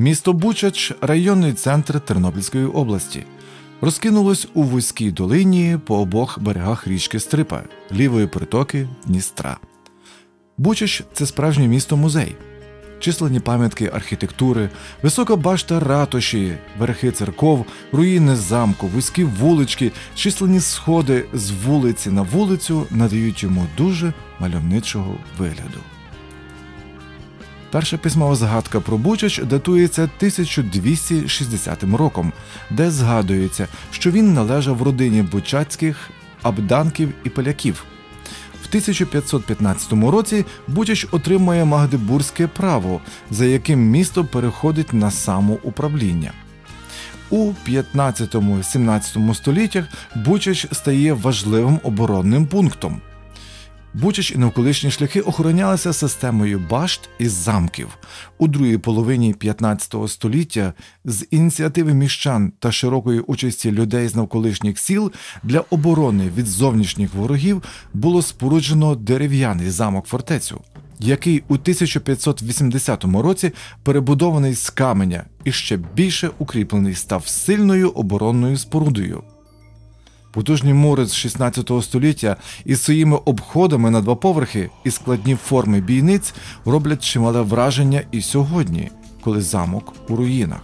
Місто Бучач – районний центр Тернопільської області. Розкинулось у вузькій долині по обох берегах річки Стрипа, лівої притоки Дністра. Бучач – це справжнє місто-музей. Численні пам'ятки архітектури, висока башта ратуші, верхи церков, руїни замку, вузькі вулички, численні сходи з вулиці на вулицю надають йому дуже мальовничого вигляду. Перша письмова згадка про Бучач датується 1260 роком, де згадується, що він належав родині бучацьких абданків і поляків. В 1515 році Бучач отримує магдебурзьке право, за яким місто переходить на самоуправління. У 15-17 століттях Бучач стає важливим оборонним пунктом. Бучач і навколишні шляхи охоронялися системою башт і замків. У другій половині 15 століття з ініціативи міщан та широкої участі людей з навколишніх сіл для оборони від зовнішніх ворогів було споруджено дерев'яний замок-фортецю, який у 1580 році перебудований з каменя і ще більше укріплений став сильною оборонною спорудою. Потужні мури з 16 століття із своїми обходами на два поверхи і складні форми бійниць роблять чимале враження і сьогодні, коли замок у руїнах.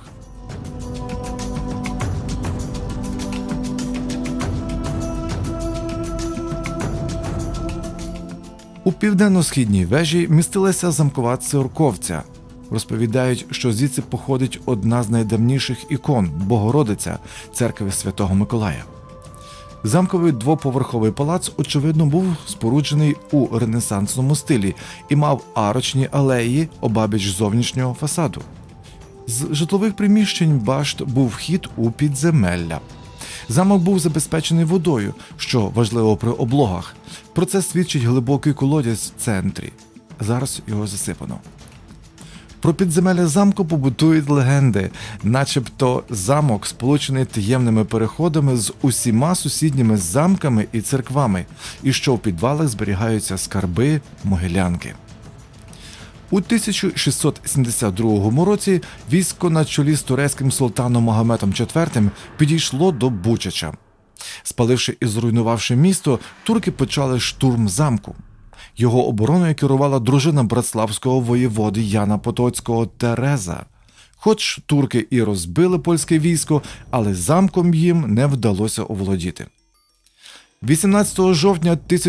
У південно-східній вежі містилася замкова церковця. Розповідають, що звідси походить одна з найдавніших ікон – Богородиця церкви Святого Миколая. Замковий двоповерховий палац, очевидно, був споруджений у ренесансному стилі і мав арочні алеї обабіч зовнішнього фасаду. З житлових приміщень башт був вхід у підземелля. Замок був забезпечений водою, що важливо при облогах. Про це свідчить глибокий колодязь в центрі. Зараз його засипано. Про підземелля замку побутують легенди, начебто замок сполучений таємними переходами з усіма сусідніми замками і церквами, і що в підвалах зберігаються скарби, могилянки. У 1672 році військо на чолі з турецьким султаном Магометом IV підійшло до Бучача. Спаливши і зруйнувавши місто, турки почали штурм замку. Його обороною керувала дружина братславського воєводи Яна Потоцького Тереза. Хоч турки і розбили польське військо, але замком їм не вдалося оволодіти. 18 жовтня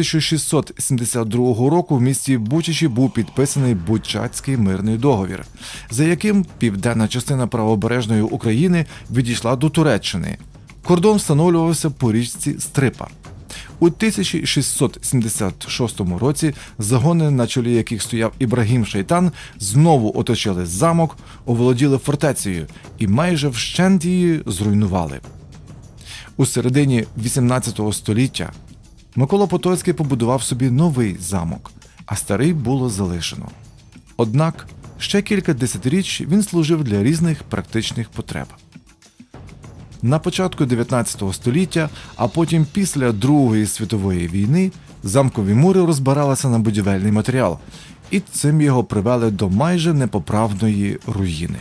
1672 року в місті Бучачі був підписаний Бучацький мирний договір, за яким південна частина правобережної України відійшла до Туреччини. Кордон встановлювався по річці Стрипа. У 1676 році загони, на чолі яких стояв Ібрагім Шейтан, знову оточили замок, оволоділи фортецею і майже вщент її зруйнували. У середині 18 століття Микола Потоцький побудував собі новий замок, а старий було залишено. Однак ще кілька десятиріч він служив для різних практичних потреб. На початку 19 століття, а потім після Другої світової війни, замкові мури розбиралися на будівельний матеріал, і цим його привели до майже непоправної руїни.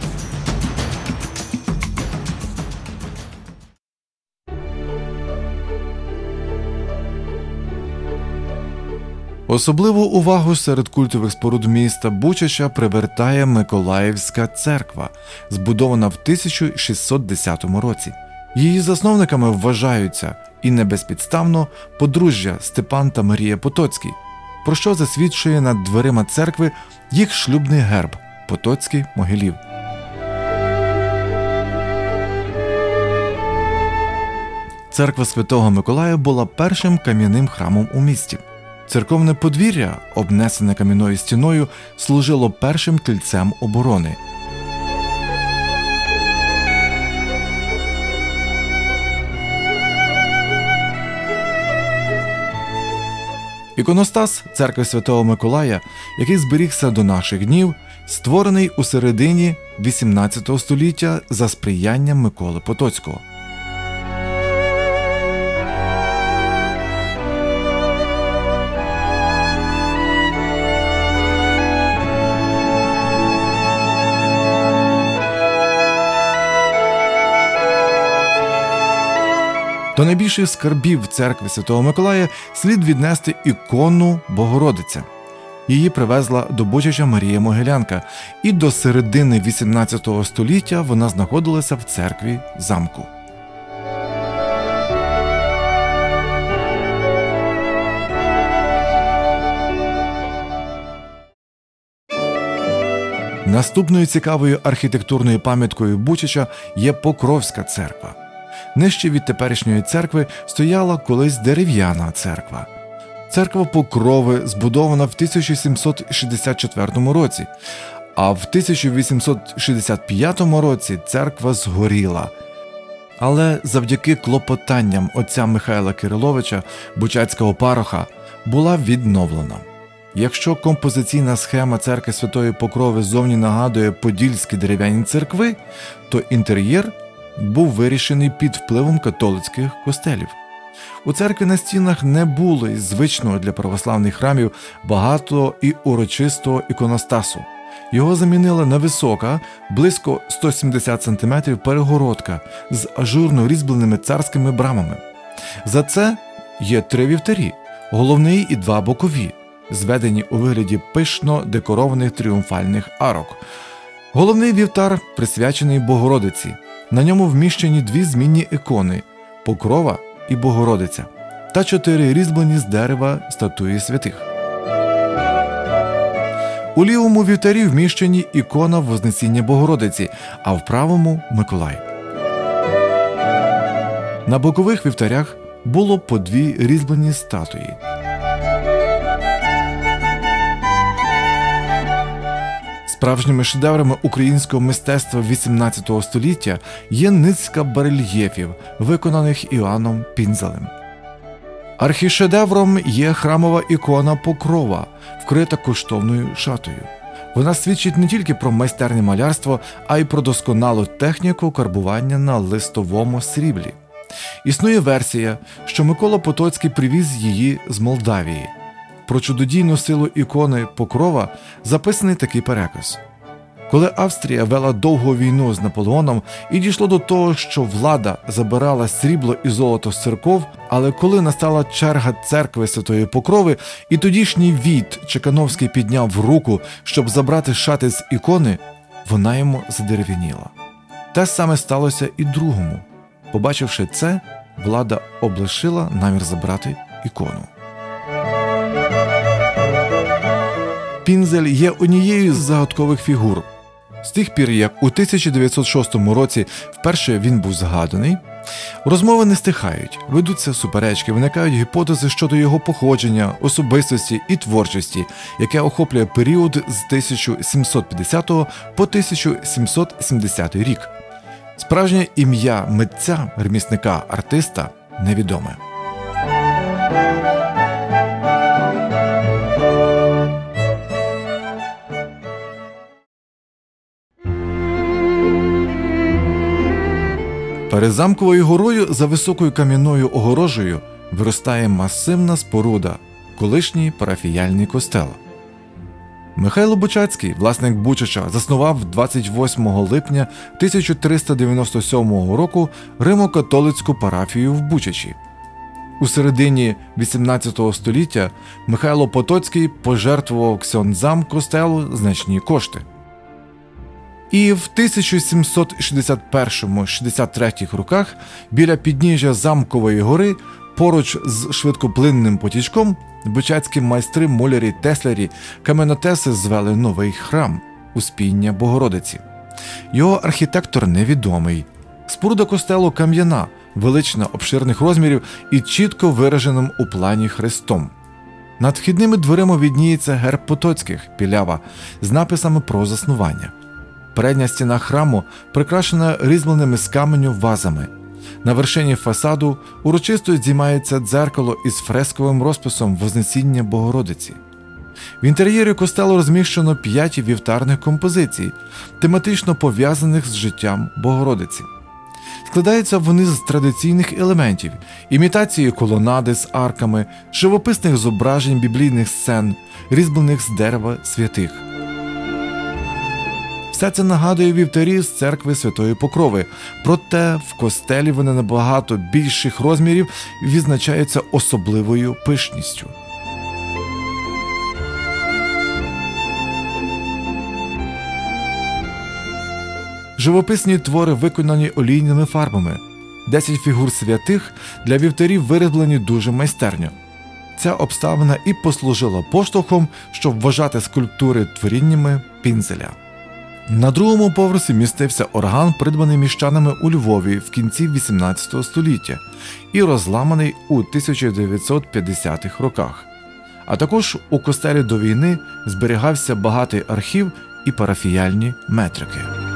Особливу увагу серед культових споруд міста Бучача привертає Миколаївська церква, збудована в 1610 році. Її засновниками вважаються, і не безпідставно, подружжя Степан та Марія Потоцькі, про що засвідчує над дверима церкви їх шлюбний герб – Потоцький Могилів. Церква Святого Миколая була першим кам'яним храмом у місті. Церковне подвір'я, обнесене кам'яною стіною, служило першим кільцем оборони. Іконостас церкви Святого Миколая, який зберігся до наших днів, створений у середині XVIII століття за сприянням Миколи Потоцького. До найбільших скарбів церкви Святого Миколая слід віднести ікону Богородиця. Її привезла до Бучача Марія Могилянка, і до середини XVIII століття вона знаходилася в церкві замку. Наступною цікавою архітектурною пам'яткою Бучача є Покровська церква. Нижче від теперішньої церкви стояла колись дерев'яна церква. Церква Покрови збудована в 1764 році, а в 1865 році церква згоріла. Але завдяки клопотанням отця Михайла Кириловича, бучацького пароха, була відновлена. Якщо композиційна схема церкви Святої Покрови ззовні нагадує подільські дерев'яні церкви, то інтер'єр був вирішений під впливом католицьких костелів. У церкві на стінах не було із звичного для православних храмів багатого і урочистого іконостасу. Його замінила невисока, близько 170 см перегородка з ажурно різьбленими царськими брамами. За це є 3 вівтарі – головний і 2 бокові, зведені у вигляді пишно декорованих тріумфальних арок. Головний вівтар присвячений Богородиці. На ньому вміщені 2 змінні ікони – Покрова і Богородиця, та 4 різьблені з дерева статуї святих. У лівому вівтарі вміщені ікона Вознесіння Богородиці, а в правому – Миколай. На бокових вівтарях було по 2 різьблені статуї. Справжніми шедеврами українського мистецтва XVIII століття є низка барельєфів, виконаних Іоанном Пінзелем. Архішедевром є храмова ікона Покрова, вкрита коштовною шатою. Вона свідчить не тільки про майстерне малярство, а й про досконалу техніку карбування на листовому сріблі. Існує версія, що Микола Потоцький привіз її з Молдавії. Про чудодійну силу ікони Покрова записаний такий переказ. Коли Австрія вела довгу війну з Наполеоном і дійшло до того, що влада забирала срібло і золото з церков, але коли настала черга церкви Святої Покрови, і тодішній Війт Чекановський підняв руку, щоб забрати шати з ікони, вона йому задерев'яніла. Те саме сталося і другому. Побачивши це, влада облишила намір забрати ікону. Пінзель є однією з загадкових фігур. З тих пір, як у 1906 році вперше він був згаданий, розмови не стихають, ведуться суперечки, виникають гіпотези щодо його походження, особистості і творчості, яке охоплює період з 1750 по 1770 рік. Справжнє ім'я митця, ремісника, артиста невідоме. Перед замковою горою за високою кам'яною огорожею виростає масивна споруда – колишній парафіяльний костел. Михайло Бучацький, власник Бучача, заснував 28 липня 1397 року римо-католицьку парафію в Бучачі. У середині XVIII століття Михайло Потоцький пожертвував ксьондзам костелу значні кошти. І в 1761-63 роках біля підніжжя Замкової гори, поруч з швидкоплинним потічком, бучацькі майстри, молярі, теслярі, каменотеси звели новий храм – Успіння Богородиці. Його архітектор невідомий. Споруда костелу кам'яна, велична, обширних розмірів і чітко вираженим у плані хрестом. Над вхідними дверима відніється герб Потоцьких – Пілява з написами про заснування. Передня стіна храму прикрашена різьбленими з каменю вазами. На вершині фасаду урочисто здіймається дзеркало із фресковим розписом Вознесіння Богородиці. В інтер'єрі костелу розміщено 5 вівтарних композицій, тематично пов'язаних з життям Богородиці. Складаються вони з традиційних елементів – імітації колонади з арками, живописних зображень біблійних сцен, різьблених з дерева святих. Все це нагадує вівтарі з церкви Святої Покрови, проте в костелі вони набагато більших розмірів і відзначаються особливою пишністю. Живописні твори виконані олійними фарбами. 10 фігур святих для вівтарів вироблені дуже майстерньо. Ця обставина і послужила поштовхом, щоб вважати скульптури творіннями Пінзеля. На другому поверсі містився орган, придбаний міщанами у Львові в кінці XVIII століття і розламаний у 1950-х роках. А також у костелі до війни зберігався багатий архів і парафіяльні метрики.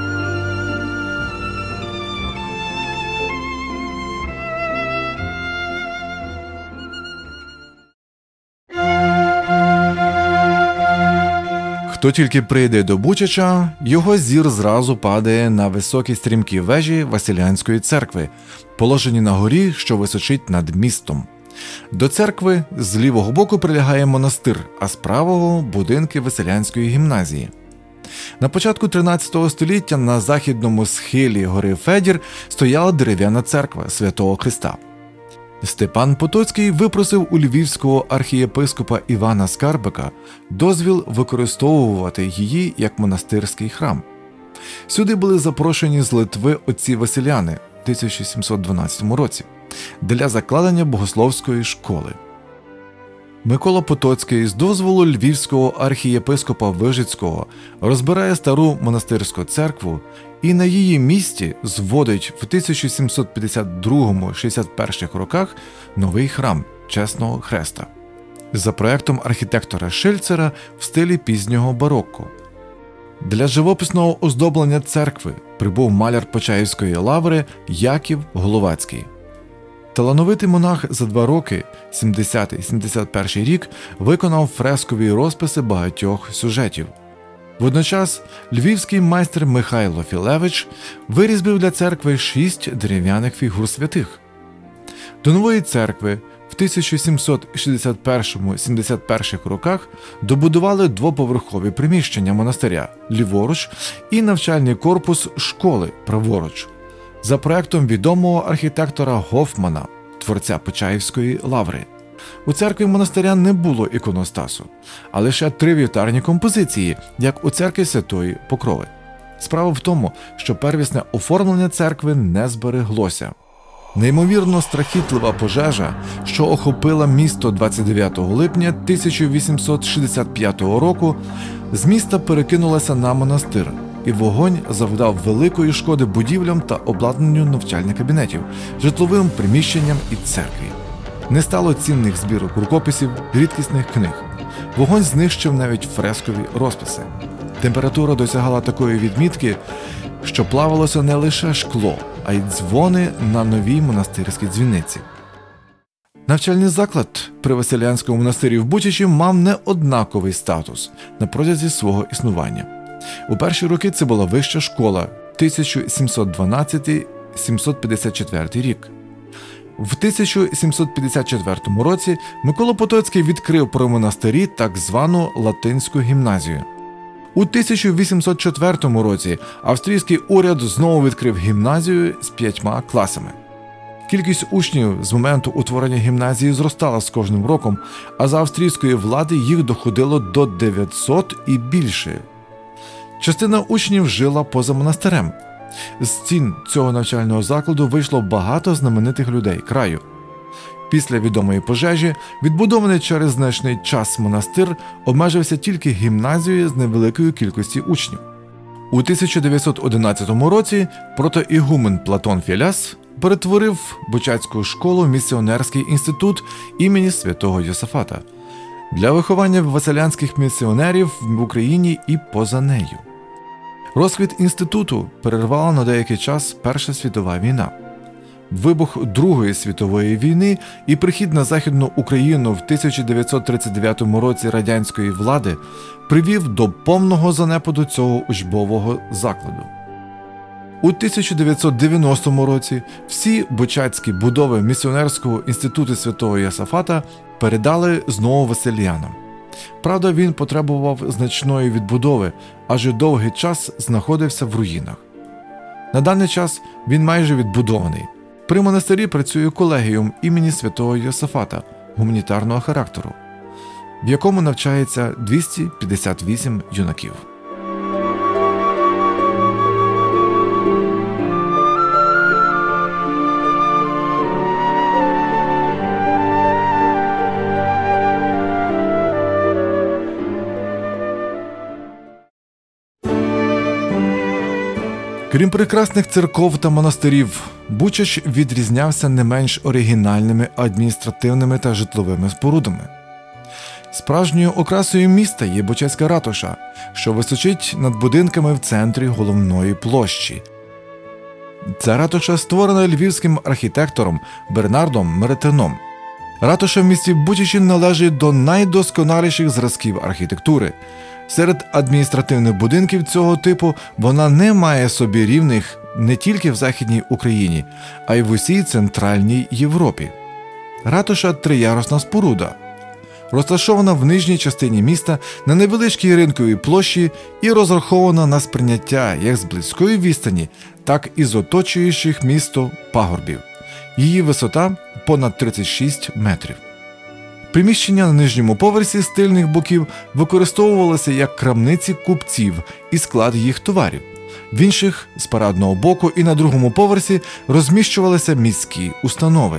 Хто тільки прийде до Бучача, його зір зразу падає на високі стрімкі вежі Василянської церкви, положені на горі, що височить над містом. До церкви з лівого боку прилягає монастир, а з правого – будинки Василянської гімназії. На початку 13 століття на західному схилі гори Федір стояла дерев'яна церква Святого Христа. Степан Потоцький випросив у львівського архієпископа Івана Скарбика дозвіл використовувати її як монастирський храм. Сюди були запрошені з Литви отці Василяни в 1712 році для закладення богословської школи. Микола Потоцький з дозволу львівського архієпископа Вижицького розбирає стару монастирську церкву і на її місці зводить в 1752-61 роках новий храм Чесного Хреста за проектом архітектора Шильцера в стилі пізнього барокко. Для живописного оздоблення церкви прибув маляр Почаївської лаври Яків Головацький. Талановитий монах за 2 роки, 70-71 рік, виконав фрескові розписи багатьох сюжетів. Водночас львівський майстер Михайло Філевич вирізбив для церкви 6 дерев'яних фігур святих. До нової церкви в 1761-71 роках добудували двоповерхові приміщення монастиря ліворуч і навчальний корпус школи праворуч за проектом відомого архітектора Гофмана, творця Почаївської лаври. У церкві монастиря не було іконостасу, а лише 3 вівтарні композиції, як у церкві Святої Покрови. Справа в тому, що первісне оформлення церкви не збереглося. Неймовірно страхітлива пожежа, що охопила місто 29 липня 1865 року, з міста перекинулася на монастир, і вогонь завдав великої шкоди будівлям та обладнанню навчальних кабінетів, житловим приміщенням і церкві. Не стало цінних збірок рукописів, рідкісних книг. Вогонь знищив навіть фрескові розписи. Температура досягала такої відмітки, що плавалося не лише шкло, а й дзвони на новій монастирській дзвіниці. Навчальний заклад при Василянському монастирі в Бучачі мав неоднаковий статус на протязі свого існування. У перші роки це була вища школа 1712-754 рік. В 1754 році Микола Потоцький відкрив при монастирі так звану латинську гімназію. У 1804 році австрійський уряд знову відкрив гімназію з 5 класами. Кількість учнів з моменту утворення гімназії зростала з кожним роком, а за австрійської влади їх доходило до 900 і більше. Частина учнів жила поза монастирем. З стін цього навчального закладу вийшло багато знаменитих людей краю. Після відомої пожежі відбудований через значний час монастир обмежився тільки гімназією з невеликою кількістю учнів. У 1911 році протоігумен Платон Філяс перетворив Бучацьку школу в місіонерський інститут імені святого Йосафата для виховання василянських місіонерів в Україні і поза нею. Розквіт інституту перервала на деякий час Перша світова війна. Вибух Другої світової війни і прихід на Західну Україну в 1939 році радянської влади привів до повного занепаду цього учбового закладу. У 1990 році всі бучацькі будови місіонерського інституту святого Йосафата передали знову василянам. Правда, він потребував значної відбудови, адже довгий час знаходився в руїнах. На даний час він майже відбудований. При монастирі працює колегіум імені святого Йосафата гуманітарного характеру, в якому навчається 258 юнаків. Крім прекрасних церков та монастирів, Бучач відрізнявся не менш оригінальними адміністративними та житловими спорудами. Справжньою окрасою міста є Бучацька ратуша, що височить над будинками в центрі головної площі. Ця ратуша створена львівським архітектором Бернардом Меретеном. Ратуша в місті Бучачі належить до найдосконаліших зразків архітектури. Серед адміністративних будинків цього типу вона не має собі рівних не тільки в Західній Україні, а й в усій Центральній Європі. Ратуша – триярусна споруда, розташована в нижній частині міста на невеличкій ринковій площі і розрахована на сприйняття як з близької відстані, так і з оточуючих місто пагорбів. Її висота – понад 36 метрів. Приміщення на нижньому поверсі з тильних боків використовувалося як крамниці купців і склад їх товарів. В інших – з парадного боку і на другому поверсі розміщувалися міські установи.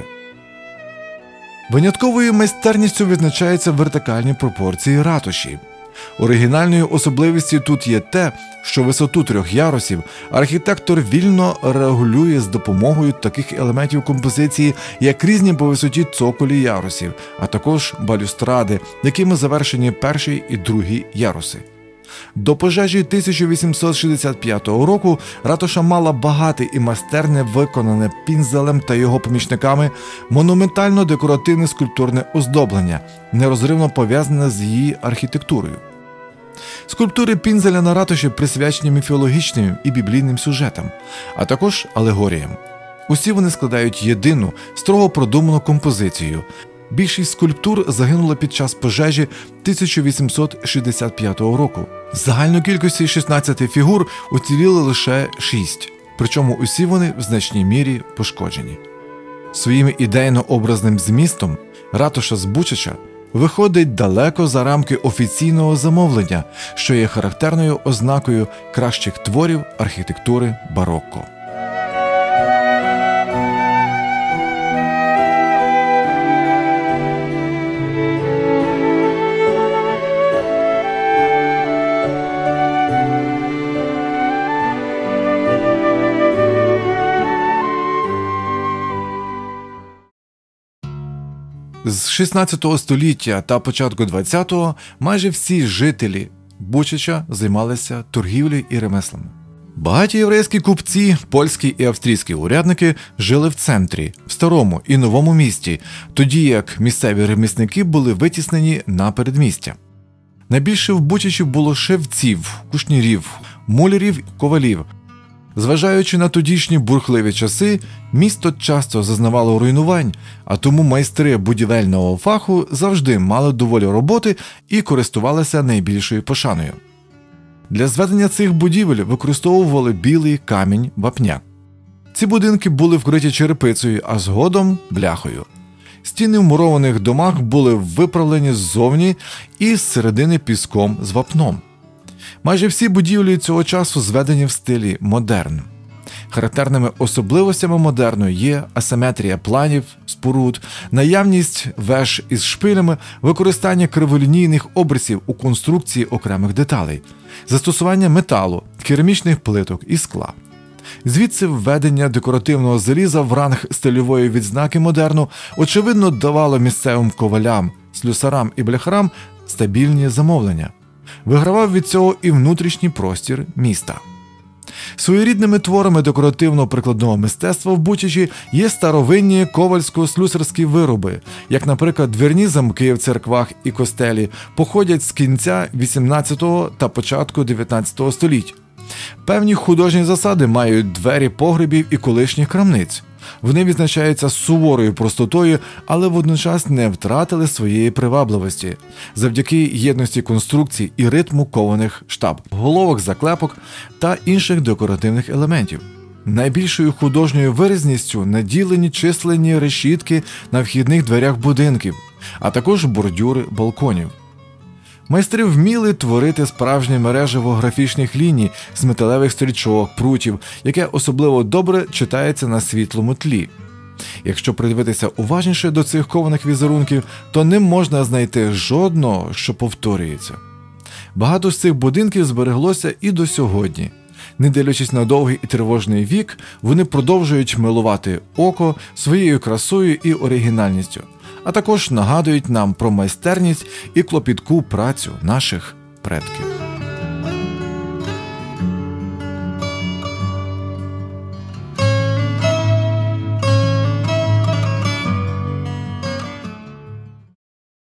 Винятковою майстерністю відзначаються вертикальні пропорції ратуші. Оригінальною особливістю тут є те, що висоту 3 ярусів архітектор вільно регулює з допомогою таких елементів композиції, як різні по висоті цоколі ярусів, а також балюстради, якими завершені перший і другий яруси. До пожежі 1865 року ратуша мала багате і майстерне виконане Пінзелем та його помічниками монументально-декоративне скульптурне оздоблення, нерозривно пов'язане з її архітектурою. Скульптури Пінзеля на ратуші присвячені міфологічним і біблійним сюжетам, а також алегоріям. Усі вони складають єдину, строго продуману композицію. Більшість скульптур загинула під час пожежі 1865 року. З загальної кількості 16 фігур уціліли лише 6, причому усі вони в значній мірі пошкоджені. Своїм ідейно-образним змістом ратуша з Бучача виходить далеко за рамки офіційного замовлення, що є характерною ознакою кращих творів архітектури барокко. З 16 століття та початку 20-го майже всі жителі Бучача займалися торгівлею і ремеслами. Багаті єврейські купці, польські і австрійські урядники жили в центрі, в старому і новому місті, тоді як місцеві ремісники були витіснені на передмістя. Найбільше в Бучачі було шевців, кушнірів, мулярів, ковалів. Зважаючи на тодішні бурхливі часи, місто часто зазнавало руйнувань, а тому майстри будівельного фаху завжди мали доволі роботи і користувалися найбільшою пошаною. Для зведення цих будівель використовували білий камінь вапня. Ці будинки були вкриті черепицею, а згодом – бляхою. Стіни в мурованих домах були виправлені ззовні і зсередини піском з вапном. Майже всі будівлі цього часу зведені в стилі модерн. Характерними особливостями модерну є асиметрія планів, споруд, наявність веж із шпилями, використання криволінійних обрисів у конструкції окремих деталей, застосування металу, керамічних плиток і скла. Звідси введення декоративного заліза в ранг стильової відзнаки модерну очевидно давало місцевим ковалям, слюсарам і бляхарам стабільні замовлення. Вигравав від цього і внутрішній простір міста. Своєрідними творами декоративно-прикладного мистецтва в Бучачі є старовинні ковальсько-слюсарські вироби, як, наприклад, двірні замки в церквах і костелі походять з кінця 18-го та початку 19-го століть. Певні художні засади мають двері погребів і колишніх крамниць. Вони відзначаються суворою простотою, але водночас не втратили своєї привабливості завдяки єдності конструкцій і ритму кованих штаб, головок, заклепок та інших декоративних елементів. Найбільшою художньою виразністю наділені численні решітки на вхідних дверях будинків, а також бордюри балконів. Майстри вміли творити справжнє мережево графічних ліній з металевих стрічок, прутів, яке особливо добре читається на світлому тлі. Якщо придивитися уважніше до цих кованих візерунків, то не можна знайти жодного, що повторюється. Багато з цих будинків збереглося і до сьогодні. Не дивлячись на довгий і тривожний вік, вони продовжують милувати око своєю красою і оригінальністю, а також нагадують нам про майстерність і клопітку працю наших предків.